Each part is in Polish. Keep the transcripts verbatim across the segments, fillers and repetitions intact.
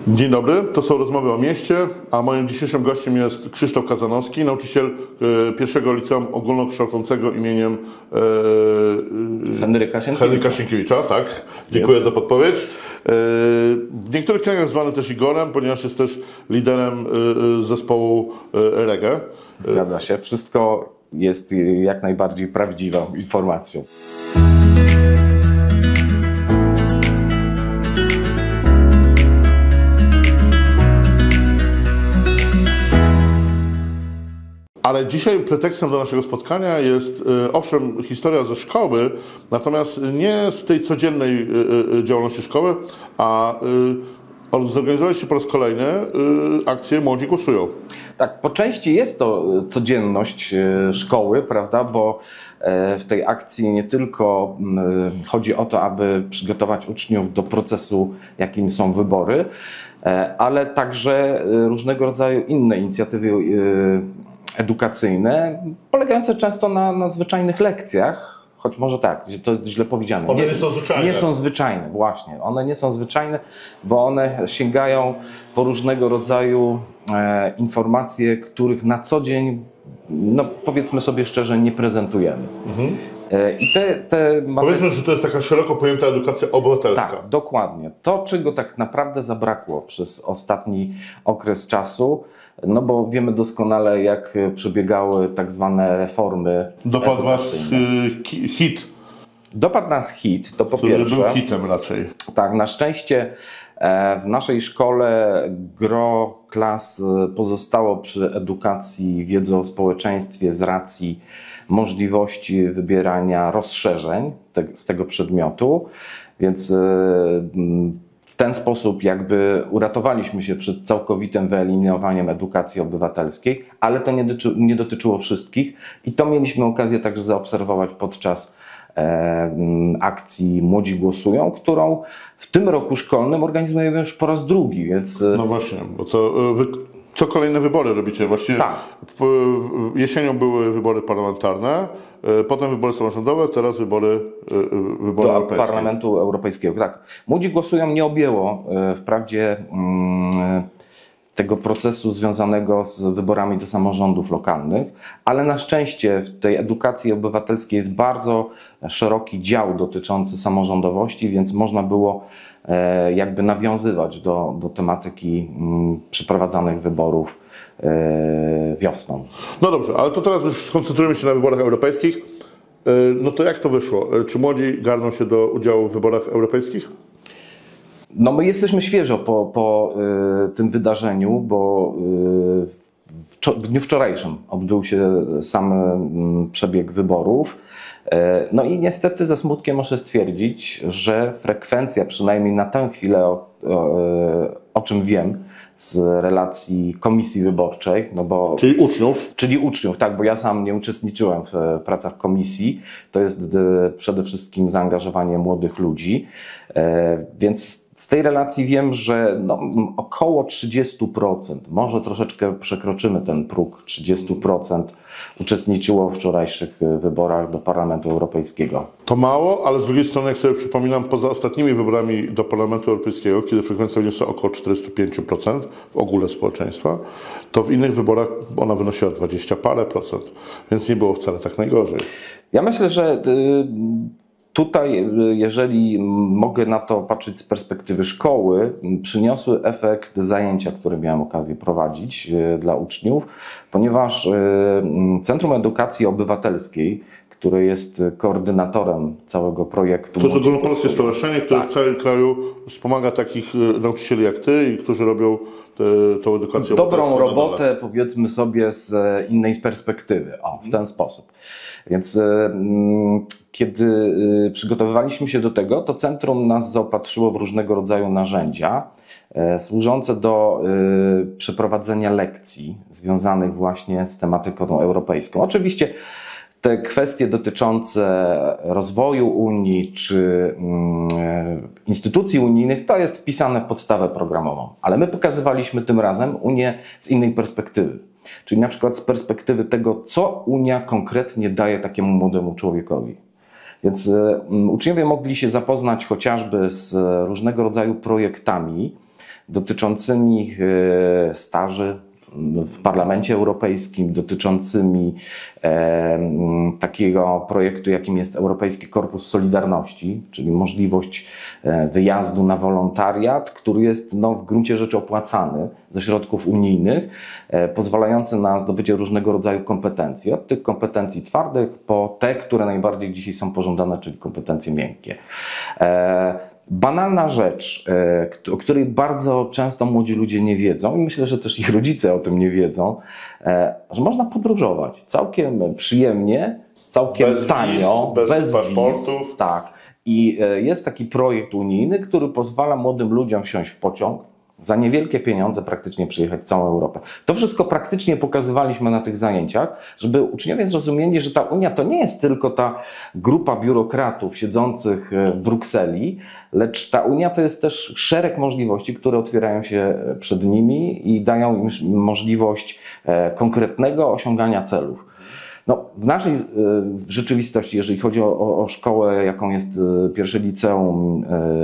Dzień dobry, to są Rozmowy o Mieście, a moim dzisiejszym gościem jest Krzysztof Kazanowski, nauczyciel e, pierwszego liceum ogólnokształcącego imieniem e, Henryka Sienkiewicza. Henryka Sienkiewicza, tak. Dziękuję jest. za podpowiedź. E, w niektórych kręgach zwany też Igorem, ponieważ jest też liderem e, zespołu e, reggae. Zgadza się, wszystko jest jak najbardziej prawdziwą informacją. Ale dzisiaj pretekstem do naszego spotkania jest, e, owszem, historia ze szkoły, natomiast nie z tej codziennej e, działalności szkoły, a e, zorganizowaliście po raz kolejny e, akcję Młodzi Głosują. Tak, po części jest to codzienność e, szkoły, prawda, bo e, w tej akcji nie tylko e, chodzi o to, aby przygotować uczniów do procesu, jakim są wybory, e, ale także e, różnego rodzaju inne inicjatywy e, edukacyjne, polegające często na, na zwyczajnych lekcjach, choć może tak, to źle powiedziane. One nie, nie są zwyczajne. Nie są zwyczajne, właśnie. One nie są zwyczajne, bo one sięgają po różnego rodzaju e, informacje, których na co dzień, no powiedzmy sobie szczerze, nie prezentujemy. Mhm. E, I te, te mamy... Powiedzmy, że to jest taka szeroko pojęta edukacja obywatelska. Tak, dokładnie. To, czego tak naprawdę zabrakło przez ostatni okres czasu, no bo wiemy doskonale, jak przebiegały tak zwane reformy. Dopadł was y, hit. Dopadł nas hit, to po Który pierwsze. był hitem raczej. Tak, na szczęście w naszej szkole gro klas pozostało przy edukacji, wiedzy o społeczeństwie z racji możliwości wybierania rozszerzeń te, z tego przedmiotu, więc w ten sposób jakby uratowaliśmy się przed całkowitym wyeliminowaniem edukacji obywatelskiej, ale to nie, dotyczy, nie dotyczyło wszystkich i to mieliśmy okazję także zaobserwować podczas e, akcji Młodzi Głosują, którą w tym roku szkolnym organizujemy już po raz drugi, więc... No właśnie, bo to wy co kolejne wybory robicie? Właściwie tak. Jesienią były wybory parlamentarne, potem wybory samorządowe, teraz wybory, wybory do europejskie. Parlamentu Europejskiego. Tak. Młodzi Głosują nie objęło wprawdzie mm, tego procesu związanego z wyborami do samorządów lokalnych, ale na szczęście w tej edukacji obywatelskiej jest bardzo szeroki dział dotyczący samorządowości, więc można było e, jakby nawiązywać do, do tematyki mm, przeprowadzanych wyborów e, wiosną. No dobrze, ale to teraz już skoncentrujemy się na wyborach europejskich. No to jak to wyszło? Czy młodzi garną się do udziału w wyborach europejskich? No my jesteśmy świeżo po, po y, tym wydarzeniu, bo y, w, w dniu wczorajszym odbył się sam y, przebieg wyborów. Y, no i niestety ze smutkiem muszę stwierdzić, że frekwencja, przynajmniej na tę chwilę, o, o, o czym wiem, z relacji komisji wyborczej, no bo... Czyli uczniów? Czyli uczniów, tak, bo ja sam nie uczestniczyłem w pracach komisji. To jest przede wszystkim zaangażowanie młodych ludzi, więc z tej relacji wiem, że no, około trzydzieści procent, może troszeczkę przekroczymy ten próg, trzydzieści procent uczestniczyło w wczorajszych wyborach do Parlamentu Europejskiego. To mało, ale z drugiej strony, jak sobie przypominam, poza ostatnimi wyborami do Parlamentu Europejskiego, kiedy frekwencja wyniosła około czterdzieści pięć procent w ogóle społeczeństwa, to w innych wyborach ona wynosiła dwadzieścia parę procent, więc nie było wcale tak najgorzej. Ja myślę, że tutaj, jeżeli mogę na to patrzeć z perspektywy szkoły, przyniosły efekt zajęcia, które miałem okazję prowadzić dla uczniów, ponieważ Centrum Edukacji Obywatelskiej, które jest koordynatorem całego projektu. To jest ogólnopolskie stowarzyszenie, które tak. w całym kraju wspomaga takich nauczycieli jak ty i którzy robią te, tą edukację dobrą robotę, powiedzmy sobie, z innej perspektywy. O, w ten sposób. Więc mm, kiedy y, przygotowywaliśmy się do tego, to centrum nas zaopatrzyło w różnego rodzaju narzędzia y, służące do y, przeprowadzenia lekcji związanych właśnie z tematyką europejską. Oczywiście te kwestie dotyczące rozwoju Unii czy instytucji unijnych to jest wpisane w podstawę programową, ale my pokazywaliśmy tym razem Unię z innej perspektywy. Czyli na przykład z perspektywy tego, co Unia konkretnie daje takiemu młodemu człowiekowi. Więc uczniowie mogli się zapoznać chociażby z różnego rodzaju projektami, dotyczącymi e, staży w Parlamencie Europejskim, dotyczącymi e, takiego projektu, jakim jest Europejski Korpus Solidarności, czyli możliwość e, wyjazdu na wolontariat, który jest no, w gruncie rzeczy opłacany ze środków unijnych, e, pozwalający na zdobycie różnego rodzaju kompetencji. Od tych kompetencji twardych po te, które najbardziej dzisiaj są pożądane, czyli kompetencje miękkie. E, Banalna rzecz, o której bardzo często młodzi ludzie nie wiedzą i myślę, że też ich rodzice o tym nie wiedzą, że można podróżować całkiem przyjemnie, całkiem bez tanio, wiz, bez, bez paszportów. Wiz, tak. I jest taki projekt unijny, który pozwala młodym ludziom wsiąść w pociąg, za niewielkie pieniądze praktycznie przejechać całą Europę. To wszystko praktycznie pokazywaliśmy na tych zajęciach, żeby uczniowie zrozumieli, że ta Unia to nie jest tylko ta grupa biurokratów siedzących w Brukseli, lecz ta Unia to jest też szereg możliwości, które otwierają się przed nimi i dają im możliwość konkretnego osiągania celów. No, w naszej w rzeczywistości, jeżeli chodzi o, o szkołę, jaką jest pierwsze liceum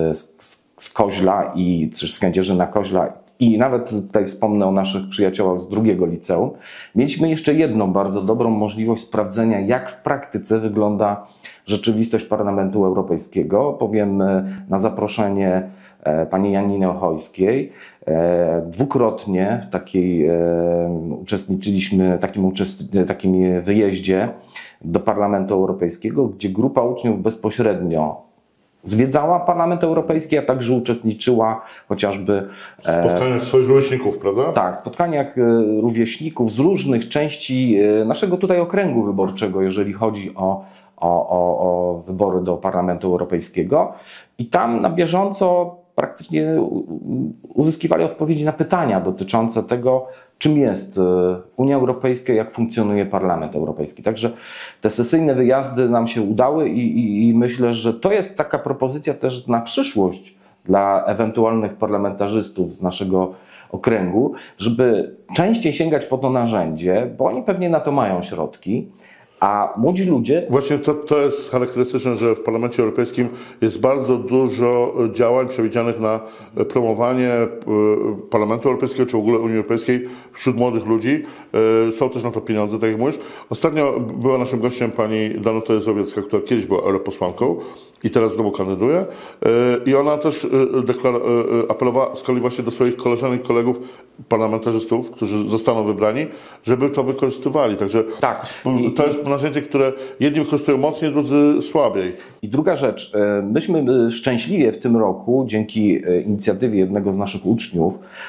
z Koźla i czy z Kędzierzyna-Koźla i nawet tutaj wspomnę o naszych przyjaciołach z drugiego liceum, mieliśmy jeszcze jedną bardzo dobrą możliwość sprawdzenia, jak w praktyce wygląda rzeczywistość Parlamentu Europejskiego. Powiem na zaproszenie pani Janiny Ochojskiej. Dwukrotnie w takiej uczestniczyliśmy, takim, takim wyjeździe do Parlamentu Europejskiego, gdzie grupa uczniów bezpośrednio zwiedzała Parlament Europejski, a także uczestniczyła chociażby w spotkaniach swoich rówieśników, prawda? Tak, w spotkaniach rówieśników z różnych części naszego tutaj okręgu wyborczego, jeżeli chodzi o, o, o, o wybory do Parlamentu Europejskiego. I tam na bieżąco praktycznie uzyskiwali odpowiedzi na pytania dotyczące tego, czym jest Unia Europejska, jak funkcjonuje Parlament Europejski. Także te sesyjne wyjazdy nam się udały i, i, i myślę, że to jest taka propozycja też na przyszłość dla ewentualnych parlamentarzystów z naszego okręgu, żeby częściej sięgać po to narzędzie, bo oni pewnie na to mają środki, a młodzi ludzie... Właśnie to, to jest charakterystyczne, że w Parlamencie Europejskim jest bardzo dużo działań przewidzianych na promowanie Parlamentu Europejskiego, czy w ogóle Unii Europejskiej wśród młodych ludzi. Są też na to pieniądze, tak jak mówisz. Ostatnio była naszym gościem pani Danuta Jezłowiecka, która kiedyś była europosłanką i teraz znowu kandyduje. I ona też deklar- apelowała z kolei właśnie do swoich koleżanek i kolegów parlamentarzystów, którzy zostaną wybrani, żeby to wykorzystywali. Także tak. to jest narzędzie, które jedni wykorzystują mocniej, drudzy słabiej. I druga rzecz, myśmy szczęśliwie w tym roku, dzięki inicjatywie jednego z naszych uczniów,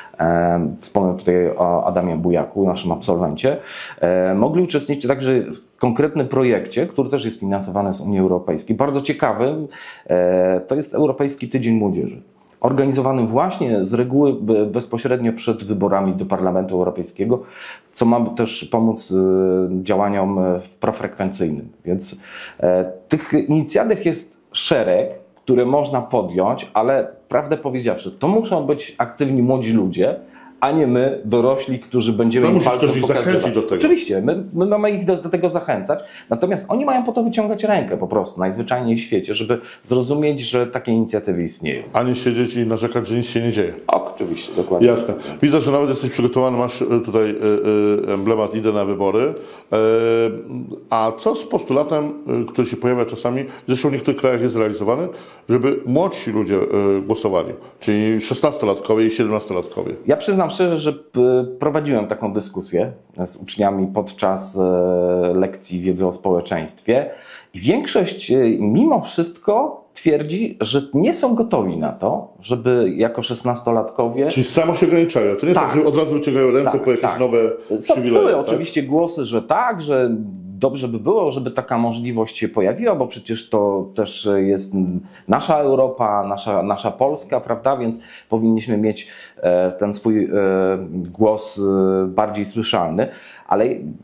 wspomnę tutaj o Adamie Bujaku, naszym absolwencie, mogli uczestniczyć także w konkretnym projekcie, który też jest finansowany z Unii Europejskiej. Bardzo ciekawym, to jest Europejski Tydzień Młodzieży. Organizowany właśnie z reguły bezpośrednio przed wyborami do Parlamentu Europejskiego, co ma też pomóc działaniom profrekwencyjnym. Więc tych inicjatyw jest szereg, które można podjąć, ale prawdę powiedziawszy, to muszą być aktywni młodzi ludzie, a nie my, dorośli, którzy będziemy no, im musi palcem ktoś ich pokazywać. zachęcić do tego. Oczywiście, my, my mamy ich do, do tego zachęcać, natomiast oni mają po to wyciągać rękę po prostu, najzwyczajniej w świecie, żeby zrozumieć, że takie inicjatywy istnieją. A nie siedzieć i narzekać, że nic się nie dzieje. O, oczywiście, dokładnie. Jasne. Widzę, że nawet jesteś przygotowany, masz tutaj emblemat "Idę na wybory". A co z postulatem, który się pojawia czasami, zresztą w niektórych krajach jest realizowany, żeby młodsi ludzie głosowali, czyli szesnastolatkowie i siedemnastolatkowie? Ja przyznam szczerze, że prowadziłem taką dyskusję z uczniami podczas lekcji wiedzy o społeczeństwie i większość mimo wszystko twierdzi, że nie są gotowi na to, żeby jako szesnastolatkowie... Czyli samo się ograniczają. To nie jest tak, tak że od razu wyciągają ręce tak, po jakieś tak. nowe przywileje. Były tak? oczywiście głosy, że tak, że dobrze by było, żeby taka możliwość się pojawiła, bo przecież to też jest nasza Europa, nasza, nasza Polska, prawda? Więc powinniśmy mieć ten swój głos bardziej słyszalny, ale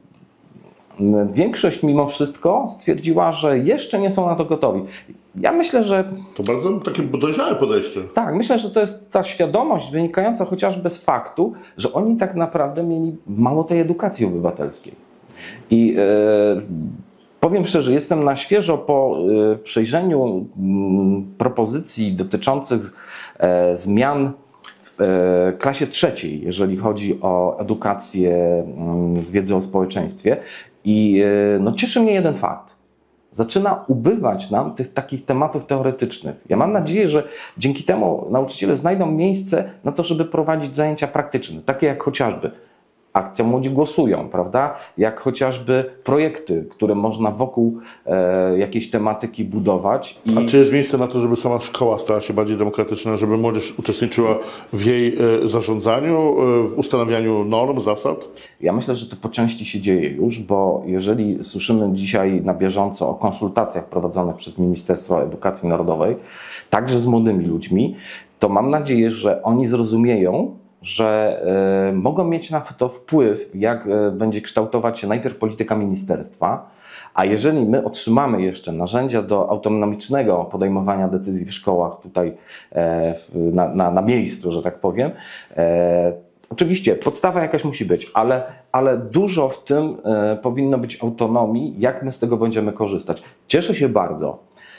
większość mimo wszystko stwierdziła, że jeszcze nie są na to gotowi. Ja myślę, że... To bardzo takie dojrzałe podejście. Tak, myślę, że to jest ta świadomość wynikająca chociażby z faktu, że oni tak naprawdę mieli mało tej edukacji obywatelskiej. I e, powiem szczerze, jestem na świeżo po e, przejrzeniu m, propozycji dotyczących e, zmian w w klasie trzeciej, jeżeli chodzi o edukację z wiedzy o społeczeństwie. I no, cieszy mnie jeden fakt. Zaczyna ubywać nam tych takich tematów teoretycznych. Ja mam nadzieję, że dzięki temu nauczyciele znajdą miejsce na to, żeby prowadzić zajęcia praktyczne, takie jak chociażby akcja Młodzi Głosują, prawda? Jak chociażby projekty, które można wokół e, jakiejś tematyki budować. I... A czy jest miejsce na to, żeby sama szkoła stała się bardziej demokratyczna, żeby młodzież uczestniczyła w jej e, zarządzaniu, e, w ustanawianiu norm, zasad? Ja myślę, że to po części się dzieje już, bo jeżeli słyszymy dzisiaj na bieżąco o konsultacjach prowadzonych przez Ministerstwo Edukacji Narodowej, także z młodymi ludźmi, to mam nadzieję, że oni zrozumieją, że y, mogą mieć na to wpływ, jak y, będzie kształtować się najpierw polityka ministerstwa, a jeżeli my otrzymamy jeszcze narzędzia do autonomicznego podejmowania decyzji w szkołach tutaj e, w, na, na, na miejscu, że tak powiem, e, oczywiście podstawa jakaś musi być, ale, ale dużo w tym e, powinno być autonomii, jak my z tego będziemy korzystać. Cieszę się bardzo,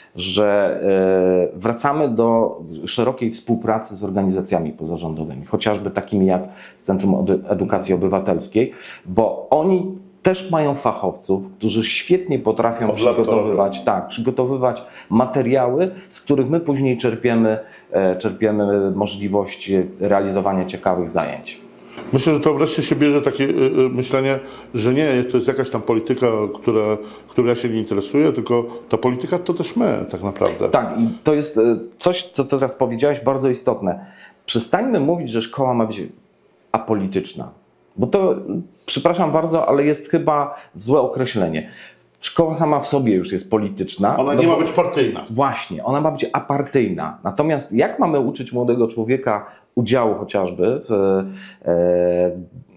że wracamy do szerokiej współpracy z organizacjami pozarządowymi, chociażby takimi jak Centrum Edukacji Obywatelskiej, bo oni też mają fachowców, którzy świetnie potrafią przygotowywać, tak, przygotowywać materiały, z których my później czerpiemy, czerpiemy możliwość realizowania ciekawych zajęć. Myślę, że to wreszcie się bierze takie myślenie, że nie, to jest jakaś tam polityka, która, którą ja się nie interesuję, tylko ta polityka to też my tak naprawdę. Tak, i to jest coś, co teraz powiedziałeś, bardzo istotne. Przestańmy mówić, że szkoła ma być apolityczna, bo to, przepraszam bardzo, ale jest chyba złe określenie. Szkoła sama w sobie już jest polityczna. Ona nie ma być partyjna. Właśnie, ona ma być apartyjna. Natomiast jak mamy uczyć młodego człowieka udziału chociażby w e,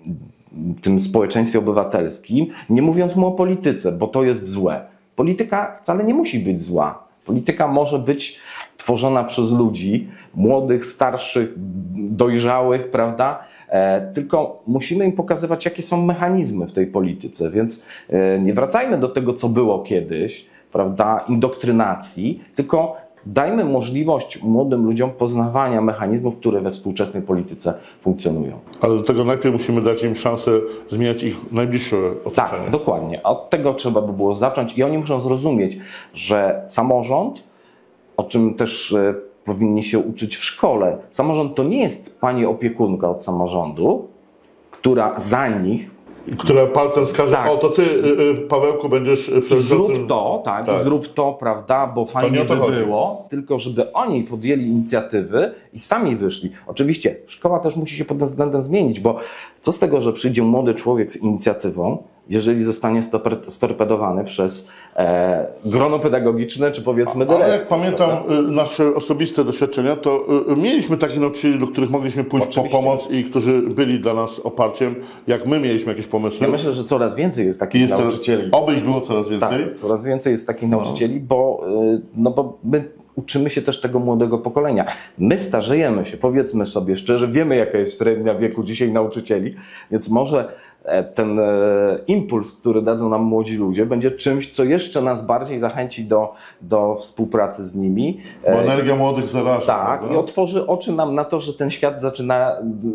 tym społeczeństwie obywatelskim, nie mówiąc mu o polityce, bo to jest złe. Polityka wcale nie musi być zła. Polityka może być tworzona przez ludzi, młodych, starszych, dojrzałych, prawda? E, tylko musimy im pokazywać, jakie są mechanizmy w tej polityce, więc e, nie wracajmy do tego, co było kiedyś, prawda, indoktrynacji, tylko dajmy możliwość młodym ludziom poznawania mechanizmów, które we współczesnej polityce funkcjonują. Ale do tego najpierw musimy dać im szansę zmieniać ich najbliższe otoczenie. Tak, dokładnie. A od tego trzeba by było zacząć i oni muszą zrozumieć, że samorząd, o czym też e, powinni się uczyć w szkole, samorząd to nie jest pani opiekunka od samorządu, która za nich która palcem wskaże, tak. O to ty, Pawełku, będziesz przewodniczącym. Zrób to, tak, tak, zrób to, prawda, bo fajnie by chodzi. było, tylko żeby oni podjęli inicjatywy i sami wyszli. Oczywiście szkoła też musi się pod tym względem zmienić, bo co z tego, że przyjdzie młody człowiek z inicjatywą, jeżeli zostanie storpedowany przez e, grono pedagogiczne, czy powiedzmy dyrekcję. Ale jak pamiętam prawda? nasze osobiste doświadczenia, to mieliśmy takich nauczycieli, do których mogliśmy pójść Oczywiście. po pomoc i którzy byli dla nas oparciem, jak my mieliśmy jakieś pomysły. Ja myślę, że coraz więcej jest takich jest nauczycieli. Oby ich było coraz więcej. Tak, coraz więcej jest takich no. nauczycieli, bo, no bo my uczymy się też tego młodego pokolenia. My starzejemy się, powiedzmy sobie szczerze, wiemy jaka jest średnia wieku dzisiaj nauczycieli, więc może ten impuls, który dadzą nam młodzi ludzie, będzie czymś, co jeszcze nas bardziej zachęci do, do współpracy z nimi. Bo energia młodych zaraża. Tak, prawda? I otworzy oczy nam na to, że ten świat zaczyna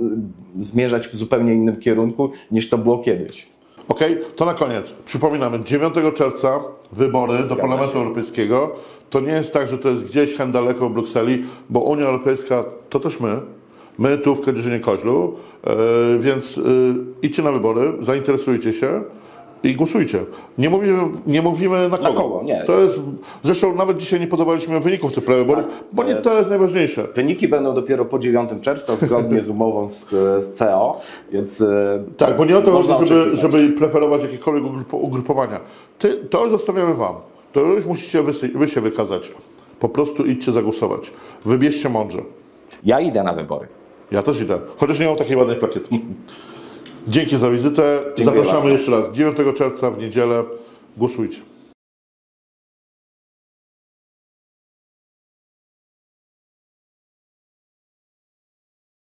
zmierzać w zupełnie innym kierunku, niż to było kiedyś. Okej, okay, to na koniec. Przypominamy, dziewiątego czerwca wybory Zgadza do Parlamentu się. Europejskiego. To nie jest tak, że to jest gdzieś hen daleko w Brukseli, bo Unia Europejska to też my. My tu w Kędzierzynie-Koźlu, yy, więc yy, idźcie na wybory, zainteresujcie się i głosujcie. Nie mówimy, nie mówimy na kogo. Na kogo, nie. To jest, zresztą nawet dzisiaj nie podawaliśmy wyników tych prawyborów, tak, bo nie to jest najważniejsze. Wyniki będą dopiero po dziewiątego czerwca, zgodnie z umową z, z C E O, więc... Tak, bo nie o to chodzi, żeby, żeby preferować jakiekolwiek ugrupowania. Ty, to już zostawiamy wam. To już musicie wy, wy się wykazać. Po prostu idźcie zagłosować. Wybierzcie mądrze. Ja idę na wybory. Ja też idę, chociaż nie mam takiej ładnej plakietki. Dzięki za wizytę. Dziękuję Zapraszamy bardzo. jeszcze raz. dziewiątego czerwca w niedzielę. Głosujcie.